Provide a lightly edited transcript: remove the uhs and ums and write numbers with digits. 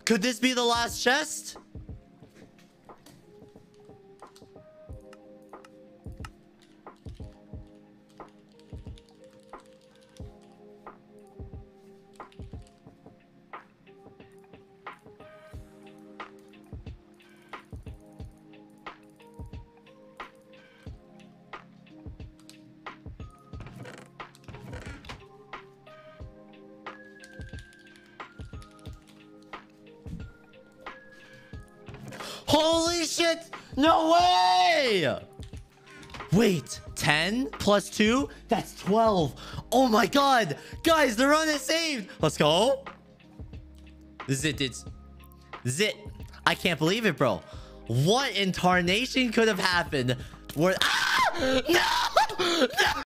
Could this be the last chest? Holy shit! No way! Wait, 10 plus 2? That's 12. Oh my god! Guys, the run is saved! Let's go. This is it, dudes. This is it. I can't believe it, bro. What in tarnation could have happened? Where... Ah! No! No!